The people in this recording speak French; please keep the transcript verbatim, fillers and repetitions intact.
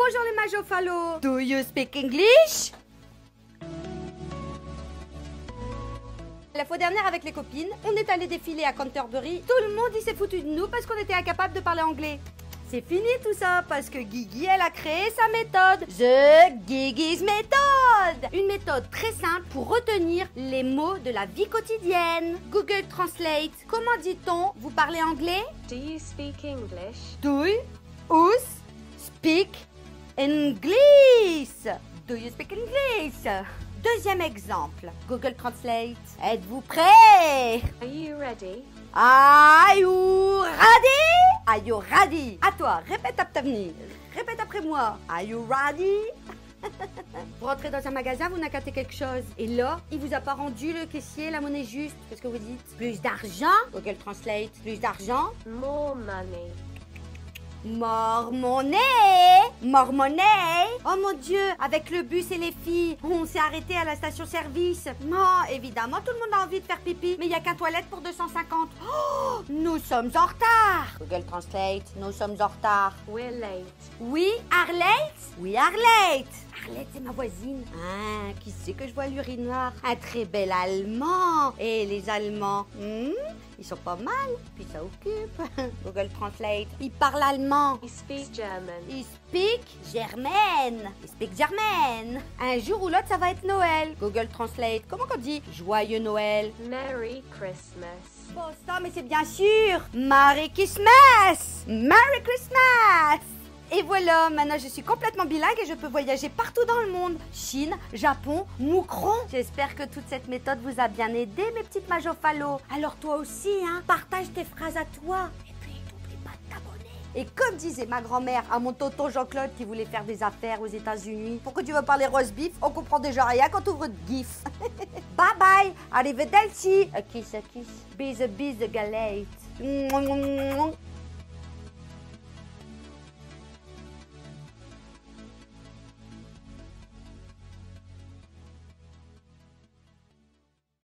Bonjour les majophalos. Do you speak English? La fois dernière avec les copines, on est allé défiler à Canterbury. Tout le monde il s'est foutu de nous parce qu'on était incapable de parler anglais. C'est fini tout ça parce que Guigui elle a créé sa méthode. The Gigi's Method. Une méthode très simple pour retenir les mots de la vie quotidienne. Google Translate. Comment dit-on? Vous parlez anglais? Do you speak English? Do you speak English? Do you speak English? Deuxième exemple. Google Translate. Êtes-vous prêts? Are you ready? Are you ready? Are you ready? À toi, répète à venir. Répète après moi. Are you ready? Vous rentrez dans un magasin, vous n'avez quelque chose. Et là, il vous a pas rendu le caissier la monnaie juste. Qu'est-ce que vous dites? Plus d'argent? Google Translate. Plus d'argent? More money. More money. More money. Oh mon Dieu, avec le bus et les filles, on s'est arrêté à la station-service. Non, évidemment, tout le monde a envie de faire pipi, mais il n'y a qu'un toilette pour deux cent cinquante. Oh, nous sommes en retard. Google Translate, nous sommes en retard. We're late. Oui, Arlette? Oui, Arlette. Arlette, c'est ma voisine. Ah, qui c'est que je vois l'urinoir? Un très bel Allemand. Et les Allemands, hmm, ils sont pas mal, puis ça occupe. Google Translate, ils parlent allemand. You speak German. Ils speak germaine. Ils speak germaine. Un jour ou l'autre, ça va être Noël. Google Translate, comment on dit joyeux Noël? Merry Christmas. Bon, ça, mais c'est bien sûr. Merry Christmas. Merry Christmas. Et voilà, maintenant je suis complètement bilingue et je peux voyager partout dans le monde. Chine, Japon, Moucron. J'espère que toute cette méthode vous a bien aidé, mes petites majophalos. Alors toi aussi, hein, partage tes phrases à toi. Et puis, n'oublie pas de t'abonner. Et comme disait ma grand-mère à mon tonton Jean-Claude qui voulait faire des affaires aux États-Unis, pourquoi tu veux parler rose beef? On comprend déjà rien quand tu ouvres de gif. Bye bye, arrivederci. A kiss, a kiss. Bis, bis, galette.